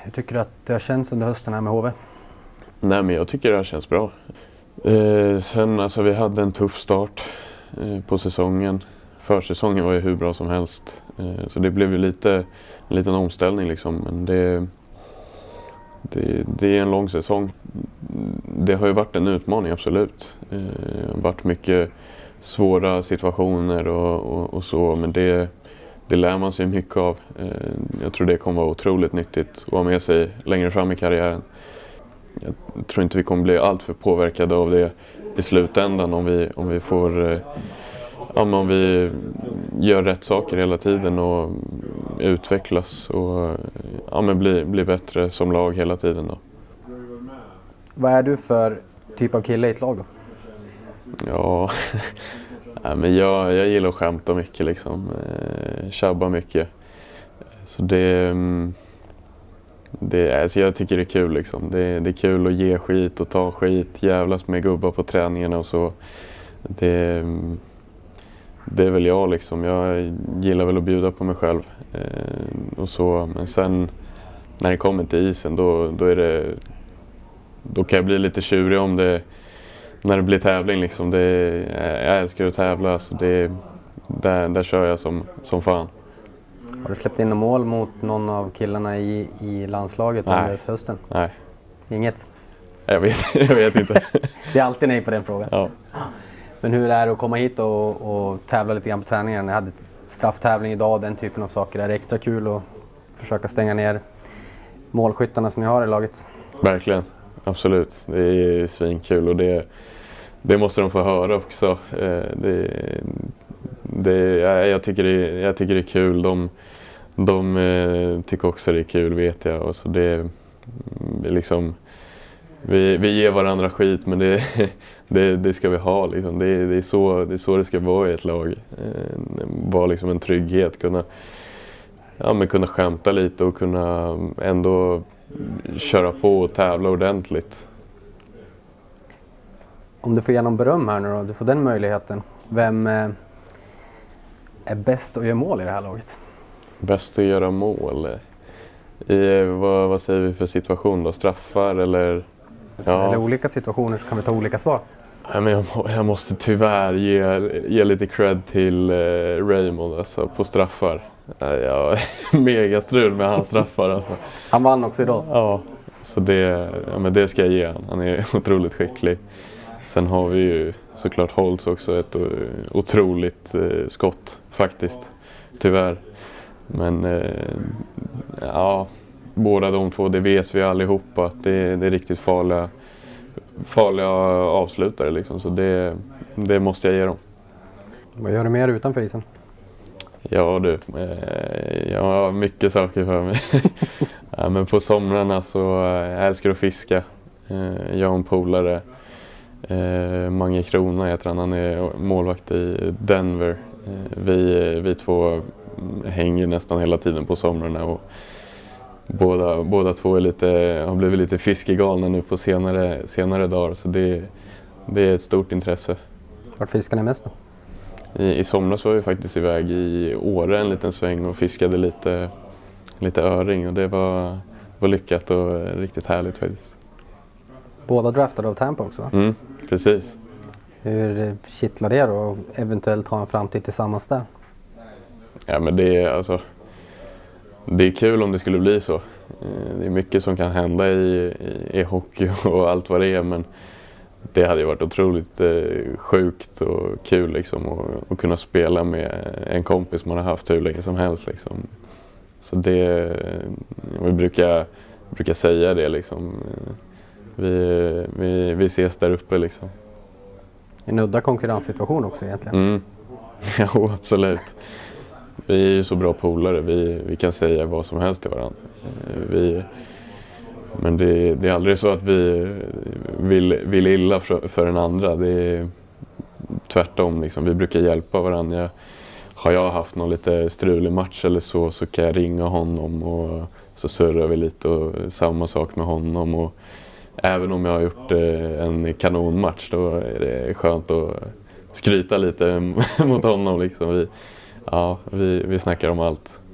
Hur tycker du att det har känts under hösten här med HV? Nej, men jag tycker det här känns bra. Sen alltså vi hade en tuff start på säsongen. Försäsongen var ju hur bra som helst. Så det blev ju en liten omställning liksom. Men det är en lång säsong. Det har ju varit en utmaning, absolut. Det har varit mycket svåra situationer och så, men det lär man sig mycket av. Jag tror det kommer vara otroligt nyttigt att ha med sig längre fram i karriären. Jag tror inte vi kommer bli allt för påverkade av det i slutändan om vi får om vi gör rätt saker hela tiden och utvecklas och bli bättre som lag hela tiden då. Vad är du för typ av kille i ett lag då? Ja, men jag gillar att skämta mycket liksom, tjabba mycket. Så alltså jag tycker det är kul liksom. Det är kul att ge skit och ta skit, jävlas med gubbar på träningarna och så. Det är väl jag liksom. Jag gillar väl att bjuda på mig själv och så. Men sen när det kommer till isen då kan jag bli lite tjurig om det när det blir tävling liksom. Jag älskar att tävla, så där kör jag som fan. Har du släppt in något mål mot någon av killarna i landslaget under hösten? Nej. Inget? Jag vet inte. Det är alltid nej på den frågan. Ja. Men hur är det att komma hit och tävla lite grann på träningen? Jag hade strafftävling idag, den typen av saker. Är det extra kul att försöka stänga ner målskyttarna som ni har i laget? Verkligen, absolut. Det är svinkul och det måste de få höra också. Jag tycker det är kul. De tycker också det är kul, vet jag. Och så det liksom, vi ger varandra skit, men det ska vi ha liksom. Det är så det ska vara i ett lag. Vara liksom en trygghet, kunna skämta lite och kunna ändå köra på och tävla ordentligt. Om du får ge någon beröm här nu då, du får den möjligheten. Vem är bäst att göra mål i det här laget? Bäst att göra mål? Vad säger vi för situation då? Straffar eller? Ja. Eller olika situationer, så kan vi ta olika svar. Ja, men jag måste tyvärr ge lite cred till Raymond alltså, på straffar. Jag mega strul med hans straffar alltså. Han vann också idag. Ja, så det ska jag ge han. Han är otroligt skicklig. Sen har vi ju såklart Holtz också, ett otroligt skott faktiskt, tyvärr. Men båda de två, det vet vi allihopa att det är riktigt farliga avslutare liksom. Så det måste jag ge dem. Vad gör du mer utanför isen? Ja du, jag har mycket saker för mig. Ja, men på somrarna så jag älskar att fiska. Jag och en polare, Mange Krona heter han är målvakt i Denver. Vi två hänger nästan hela tiden på somrarna och båda två har blivit lite fiskegalna nu på senare dagar, så det är ett stort intresse. Vart fiskar ni mest då? I somras var vi faktiskt iväg i Åre en liten sväng och fiskade lite öring, och det var lyckat och riktigt härligt faktiskt. Båda draftade av Tampa också? Precis. Hur kittlar det då och eventuellt ha en framtid tillsammans där? Ja, men det är kul om det skulle bli så. Det är mycket som kan hända i hockey och allt vad det är, men det hade ju varit otroligt sjukt och kul liksom, att kunna spela med en kompis man har haft hur länge som helst liksom. Så vi brukar säga det liksom. Vi ses där uppe liksom. En udda konkurrenssituation också egentligen. Ja, absolut. Vi är ju så bra polare, vi kan säga vad som helst till varandra. Men det är aldrig så att vi vill illa för den andra. Det är tvärtom liksom. Vi brukar hjälpa varandra. Har jag haft någon lite strulig match eller så kan jag ringa honom och så surrar vi lite, och samma sak med honom. Och även om jag har gjort en kanonmatch, då är det skönt att skryta lite mot honom liksom. Vi snackar om allt.